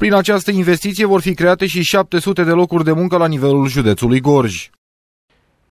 Prin această investiție vor fi create și 700 de locuri de muncă la nivelul județului Gorj.